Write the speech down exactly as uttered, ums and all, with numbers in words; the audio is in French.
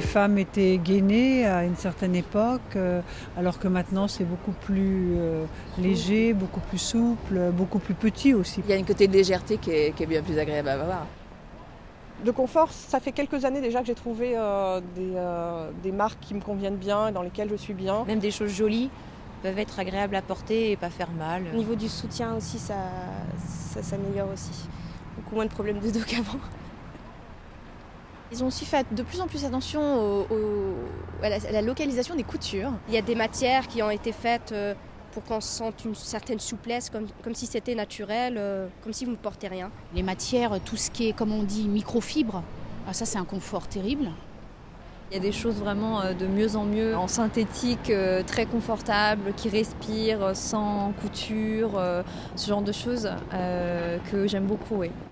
les femmes étaient gainées à une certaine époque, euh, alors que maintenant c'est beaucoup plus euh, léger, beaucoup plus souple, beaucoup plus petit aussi. Il y a une côté de légèreté qui est, qui est bien plus agréable à voir. De confort, ça fait quelques années déjà que j'ai trouvé euh, des, euh, des marques qui me conviennent bien et dans lesquelles je suis bien. Même des choses jolies peuvent être agréables à porter et pas faire mal. Au niveau du soutien aussi, ça, ça s'améliore aussi. Beaucoup moins de problèmes de dos qu'avant. Ils ont aussi fait de plus en plus attention au, au, à, la, à la localisation des coutures. Il y a des matières qui ont été faites euh, pour qu'on sente une certaine souplesse, comme, comme si c'était naturel, euh, comme si vous ne portez rien. Les matières, tout ce qui est, comme on dit, microfibre, ah, ça c'est un confort terrible. Il y a des choses vraiment de mieux en mieux, en synthétique, très confortable, qui respire, sans couture, ce genre de choses euh, que j'aime beaucoup. Oui.